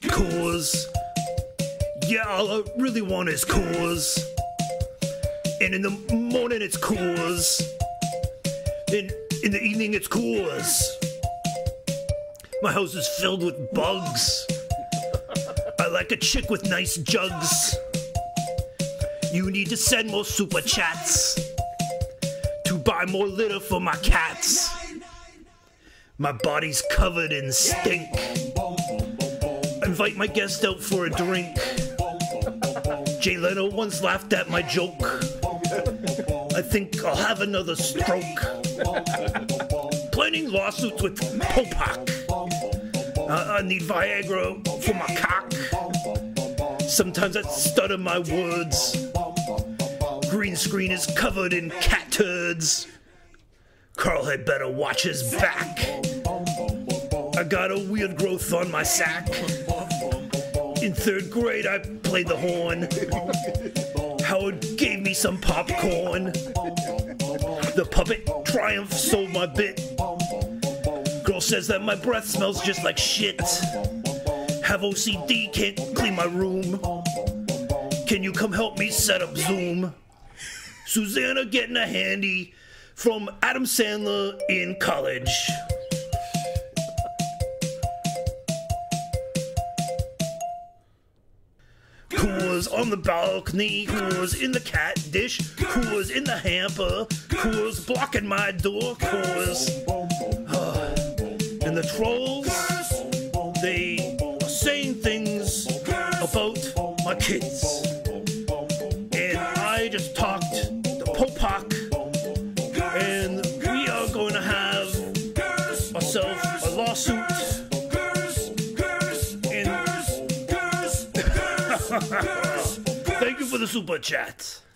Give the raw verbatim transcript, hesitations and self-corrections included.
Coors. Yeah, all I really want is Coors. And in the morning it's Coors. In, in the evening it's Coors. My house is filled with bugs. I like a chick with nice jugs. You need to send more super chats to buy more litter for my cats. My body's covered in stink. Invite my guest out for a drink. Jay Leno once laughed at my joke. I think I'll have another stroke. Planning lawsuits with Popak. I, I need Viagra for my cock. Sometimes I stutter my words. Green screen is covered in cat turds. Carl had better watch his back. I got a weird growth on my sack. In third grade I played the horn. Howard gave me some popcorn. The puppet Triumph sold my bit. Girl says that my breath smells just like shit. Have O C D, can't clean my room. Can you come help me set up Zoom? Susanna getting a handy from Adam Sandler in college. Coors on the balcony, Coors in the cat dish, Coors in the hamper, Coors blocking my door, Coors. And the trolls, they are saying things about my kids. And I just talked to Popak, and we are going to have ourselves a lawsuit. And thank you for the super chat.